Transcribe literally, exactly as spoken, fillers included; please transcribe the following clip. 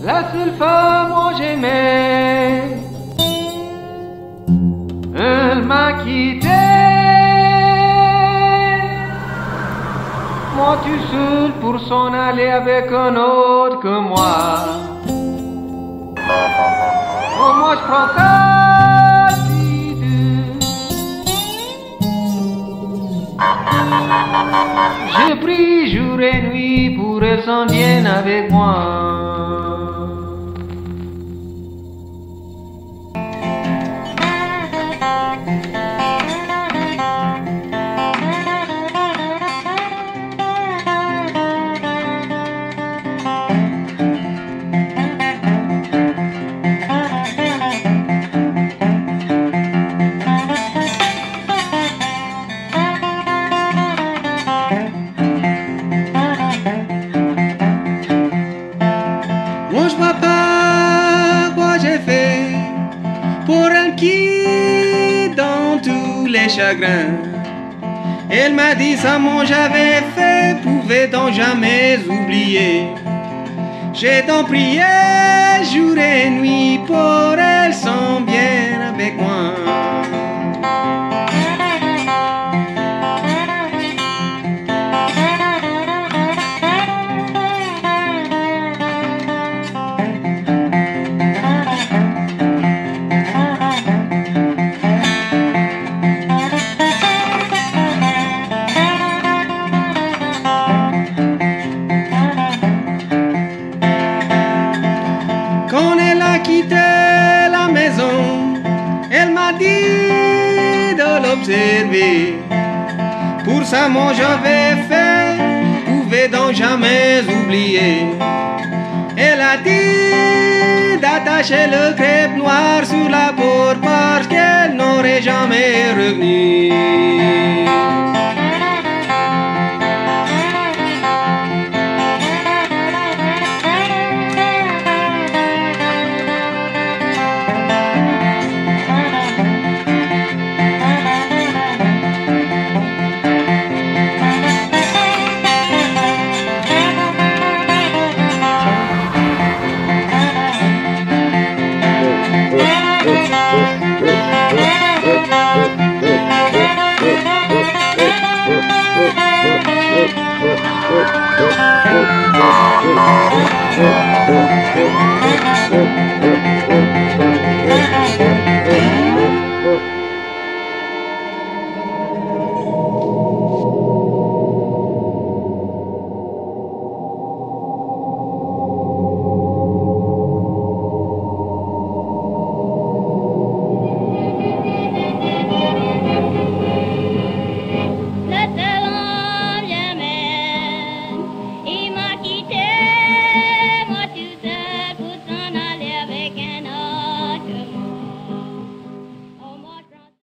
la seule femme que j'aimais. Elle m'a quitté, moi tout seul pour s'en aller avec un autre que moi. Oh, moi je prends ça. Je prie jour et nuit pour elle s'en vienne avec moi. Chagrin. Elle m'a dit ça mon j'avais fait, pouvait donc jamais oublier. J'ai donc prié jour et nuit pour elle s'en bien avec moi. Pour ça mon j'avais fait, pouvait donc jamais oublier. Elle a dit d'attacher le crêpe noir sous la porte parce qu'elle n'aurait jamais revenu.